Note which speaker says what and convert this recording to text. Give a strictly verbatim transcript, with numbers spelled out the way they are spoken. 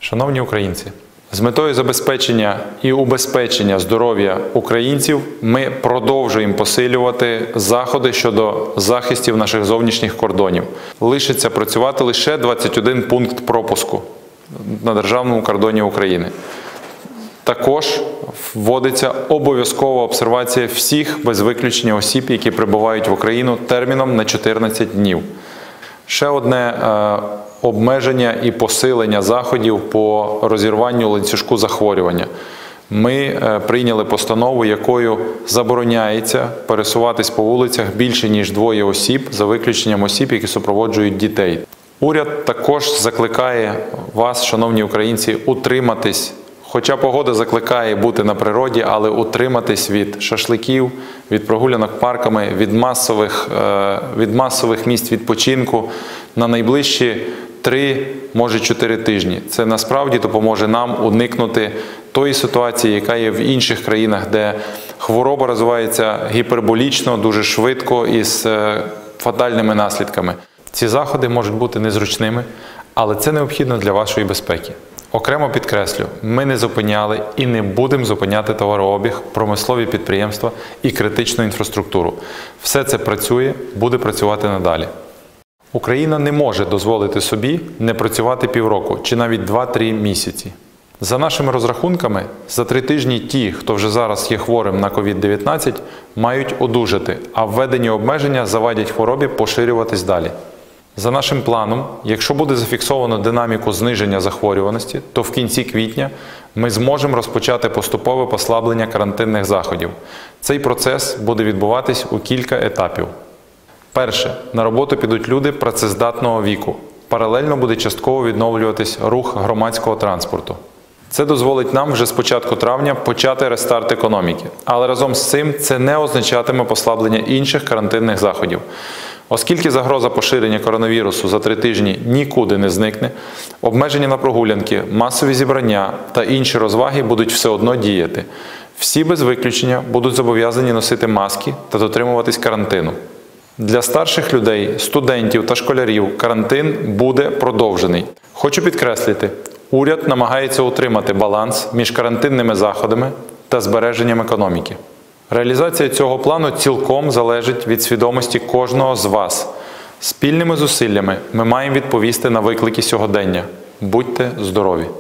Speaker 1: Шановні українці, з метою забезпечення і убезпечення здоров'я українців ми продовжуємо посилювати заходи щодо захистів наших зовнішніх кордонів. Лишиться працювати лише двадцять один пункт пропуску на державному кордоні України. Також вводиться обов'язкова обсервація всіх без виключення осіб, які прибувають в Україну терміном на чотирнадцять днів. Ще одне е, обмеження і посилення заходів по розірванню ланцюжку захворювання. Ми е, прийняли постанову, якою забороняється пересуватись по вулицях більше, ніж двоє осіб, за виключенням осіб, які супроводжують дітей. Уряд також закликає вас, шановні українці, утриматись. Хоча погода закликає бути на природі, але утриматись від шашликів, від прогулянок парками, від масових, від масових місць відпочинку на найближчі три, може чотири тижні. Це насправді допоможе нам уникнути тої ситуації, яка є в інших країнах, де хвороба розвивається гіперболічно, дуже швидко і з фатальними наслідками. Ці заходи можуть бути незручними, але це необхідно для вашої безпеки. Окремо підкреслю, ми не зупиняли і не будемо зупиняти товарообіг, промислові підприємства і критичну інфраструктуру. Все це працює, буде працювати надалі. Україна не може дозволити собі не працювати півроку чи навіть два-три місяці. За нашими розрахунками, за три тижні ті, хто вже зараз є хворим на ковід дев'ятнадцять, мають одужати, а введені обмеження завадять хворобі поширюватись далі. За нашим планом, якщо буде зафіксовано динаміку зниження захворюваності, то в кінці квітня ми зможемо розпочати поступове послаблення карантинних заходів. Цей процес буде відбуватись у кілька етапів. Перше. На роботу підуть люди працездатного віку. Паралельно буде частково відновлюватись рух громадського транспорту. Це дозволить нам вже з початку травня почати рестарт економіки. Але разом з цим це не означатиме послаблення інших карантинних заходів. Оскільки загроза поширення коронавірусу за три тижні нікуди не зникне, обмеження на прогулянки, масові зібрання та інші розваги будуть все одно діяти. Всі без виключення будуть зобов'язані носити маски та дотримуватись карантину. Для старших людей, студентів та школярів карантин буде продовжений. Хочу підкреслити, уряд намагається утримати баланс між карантинними заходами та збереженням економіки. Реалізація цього плану цілком залежить від свідомості кожного з вас. Спільними зусиллями ми маємо відповісти на виклики сьогодення. Будьте здорові!